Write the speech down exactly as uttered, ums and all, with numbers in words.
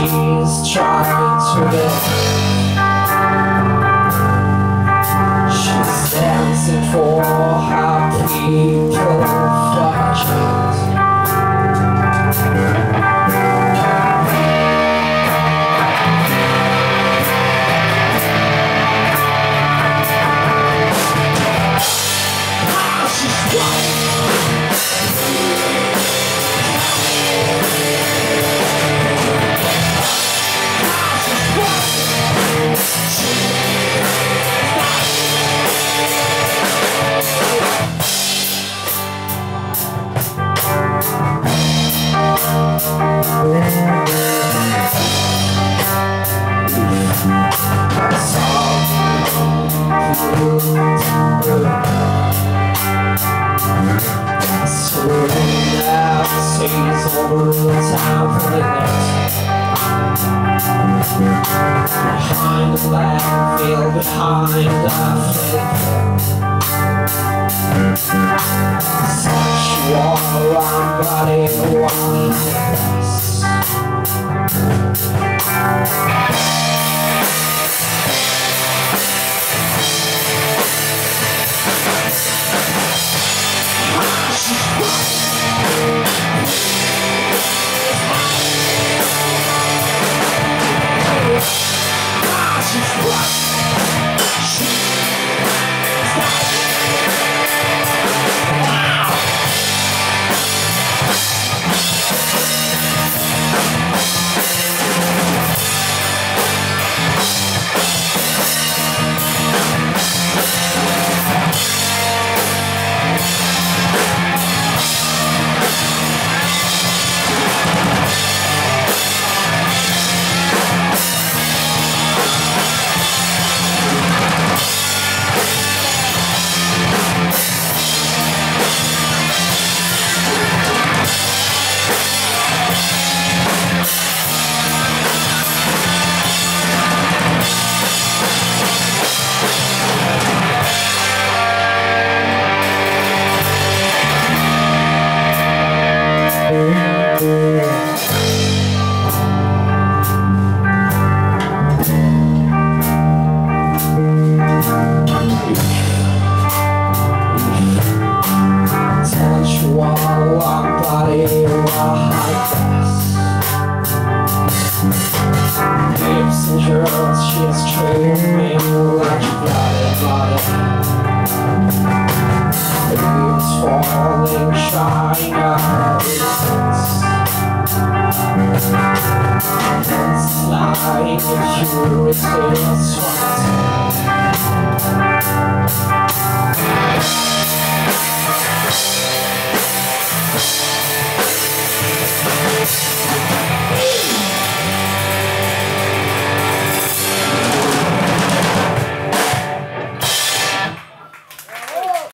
she's trying to live. She's dancing for her people, for her child. Sees all the time for the net. Behind the landfill, behind the flip. Sexual around body wonders. Hips and curls, she's dreaming like bloody, bloody. The leaves falling, shine her distance. Sliding if you return